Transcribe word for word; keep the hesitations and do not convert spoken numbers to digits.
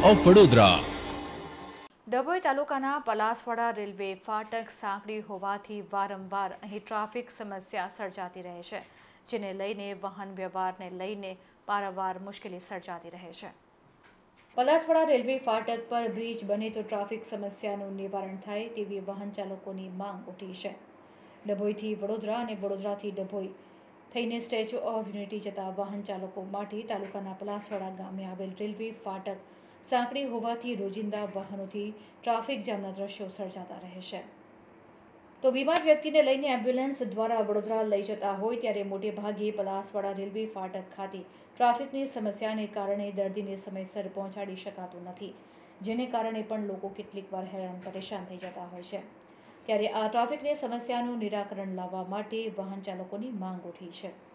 Of Vadodara. Dabhoi તાલુકાના Palaswada railway ફાટક સાંકડી હોવાથી વારંવાર અહીં ટ્રાફિક સમસ્યા સર્જાતી રહે છે, જેને લઈને વાહન વ્યવહારને લઈને પારાવાર મુશ્કેલી સર્જાતી રહે છે। પલાસવાડા રેલવે ફાટક પર બ્રિજ બને તો ટ્રાફિક સમસ્યાનું નિવારણ થાય તેવી વાહન ચાલકોની માંગ ઉઠી છે। ડભોઈથી વડોદરા અને વડોદરાથી ડભોઈ થઈને સ્ટેચ્યુ ઓફ યુનિટી જતા વાહન ચાલકો માટે તાલુકાના પલાસવાડા ગામે આવેલ રેલવે ફાટક સાંકડી હોવાથી રોજિંદા વાહનોથી ટ્રાફિક જામના દ્રશ્યો સર્જાતા રહે છે। તો બીમાર વ્યક્તિને લઈને એમ્બ્યુલન્સ દ્વારા વડોદરા લઈ જતા હોય ત્યારે મોટે ભાગે પલાસવાડા રેલવે ફાટક ખાતે ટ્રાફિકની સમસ્યાને કારણે દર્દીને સમયસર પહોંચાડી શકાતું નથી, જેને કારણે પણ લોકો કેટલીક વાર હેરાન પરેશાન થઈ જતા હોય છે। ત્યારે આ ટ્રાફિકની સમસ્યાનું નિરાકરણ લાવવા માટે વાહન ચાલકોની માંગ ઉઠી છે।